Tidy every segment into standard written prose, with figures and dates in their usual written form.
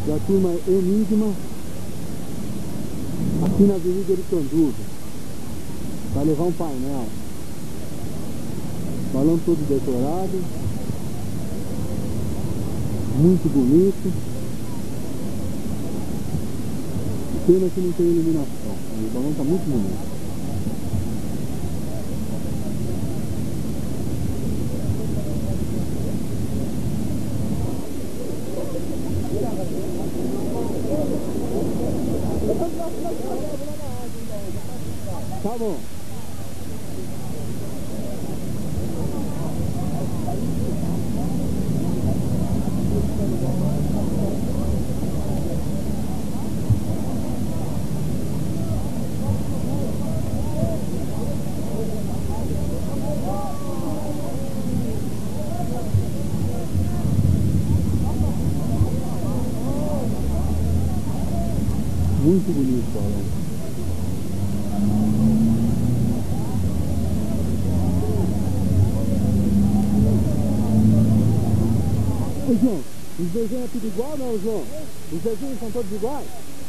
da turma Enigma, aqui na Avenida Aricanduva. Vai levar um painel. Balão todo decorado, muito bonito. Pena que não tem iluminação. O balão está muito bonito. Tá bom. Muito bonito o balão. Ô João, os desenhos é tudo igual, não, João? Os desenhos são todos iguais?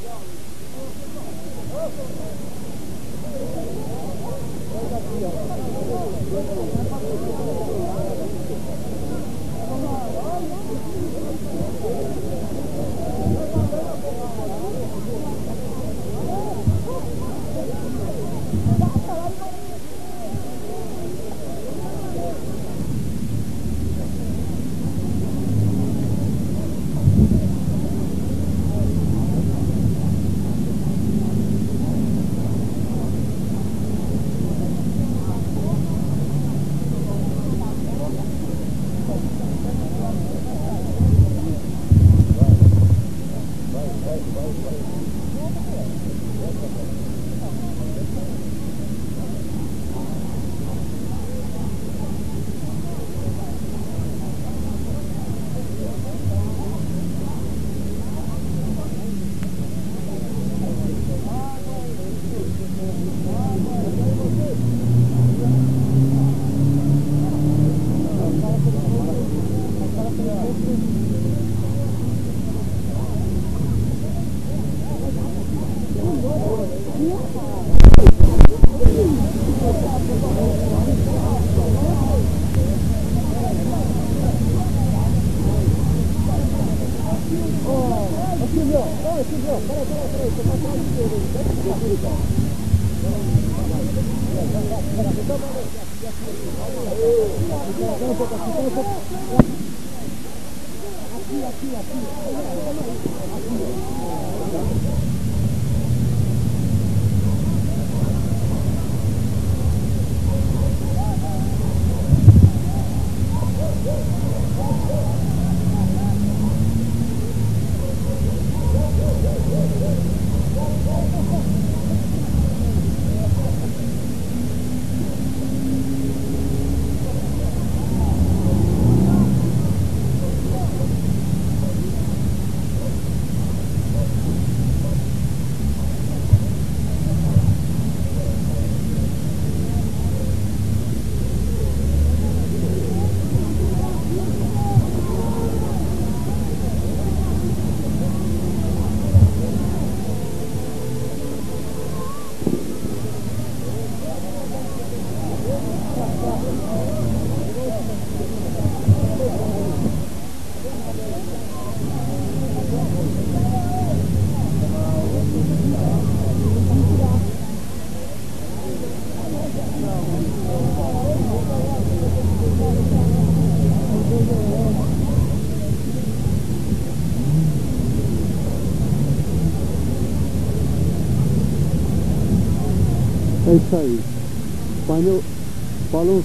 É isso aí. Painel, balão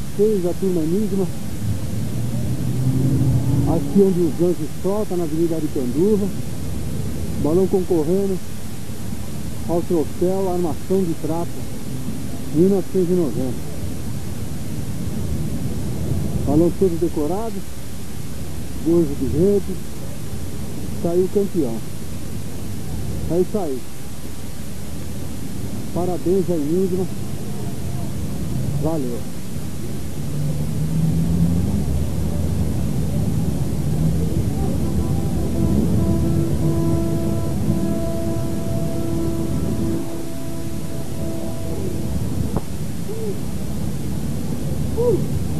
6 da turma Enigma. Aqui onde os anjos soltam, na Avenida Aricanduva. Balão concorrendo ao troféu Armação de Prata 1990. Balão todo decorado, gorro de rede. Saiu campeão. É isso aí. Parabéns a Enigma. Valeu. Uh!